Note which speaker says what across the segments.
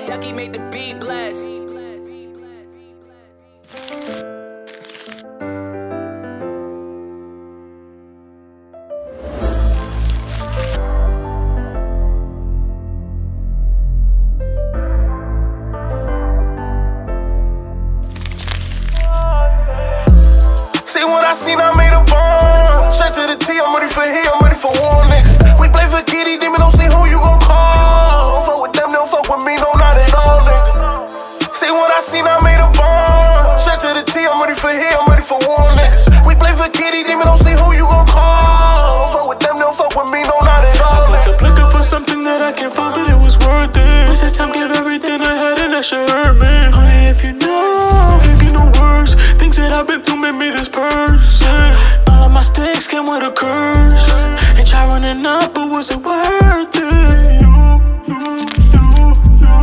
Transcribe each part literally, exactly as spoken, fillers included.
Speaker 1: Ducky made the beat blast.
Speaker 2: See what I seen, I made a bomb. Straight to the T, I'm ready for here, I'm ready for war, nigga. We play for kitty, demon, don't see who you gon' call. Don't fuck with them, don't fuck with me, no, not at all, nigga. See what I seen, I made a bomb. Straight to the T, I'm ready for here, I'm ready for war, nigga. We play for kitty, demon, don't see who you gon' call. Don't fuck with them, don't fuck with me, no, not at all, nigga.
Speaker 3: I'm looking for something that I can't find, but it was worth it. Wasted time, give everything I had, and that shit hurt me. Honey, if you know, can't get no worse. Things that I've been through made me this person. All of my sticks came with a curse. And try running up, but was it worth it? You, you, you, you,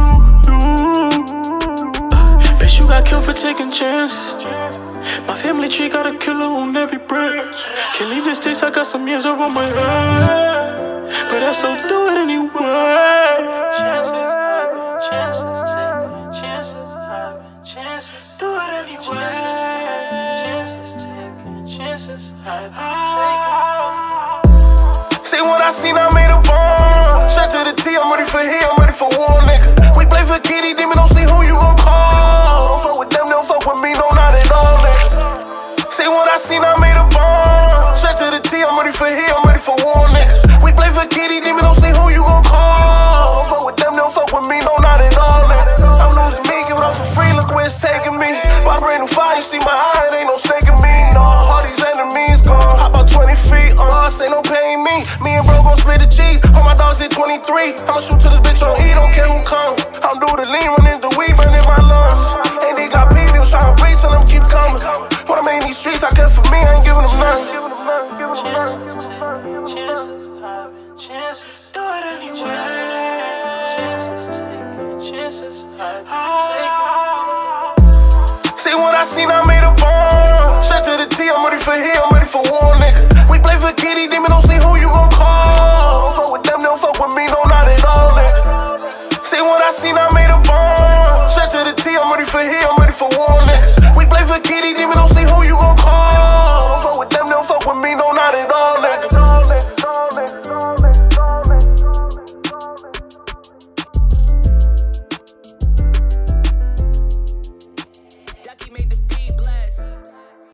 Speaker 3: you. Uh, bitch, you got killed for taking chances. My family tree got a killer on every branch. Can't leave this taste, I got some years over my head. But I still do it anyway. Chances happen, chances taken, chances happen, chances do it anyway. Chances taken, chances happen, taken.
Speaker 2: See what I seen, I made a bomb. Straight to the T, I'm ready for here, I'm ready for war, nigga. We play for kitty, demon, don't see who you gon' call. Don't fuck with them, don't fuck with me, no, not at all, nigga. See what I seen, I made a bomb. Straight to the T, I'm ready for here, I'm ready for war, nigga. We play for kitty, demon, don't see who you gon' call. Don't fuck with them, don't fuck with me, no, not at all, nigga. I'm losing me, give it up for free, look where it's taking me. By brand new fire, you see my eye, it ain't no snake in me, no. All these enemies gone, hop about twenty feet, uh, say no paying me. Me and bro gon' split the cheese, all my dogs hit twenty-three. I'ma shoot to this bitch on E, don't care who come. I'm do the lean, running the weed, burning my lungs. And they got beat, they was trying to breathe, so them keep coming. When I'm in these streets, I care for me, I ain't giving them none.
Speaker 3: Chances taken, chances happen, chances do it anyway. Chances taken, chances happen, taken.
Speaker 2: See what I seen, I made a bomb. Straight to the T, I'm ready for here, I'm ready for war, nigga. We play for kitty, demon,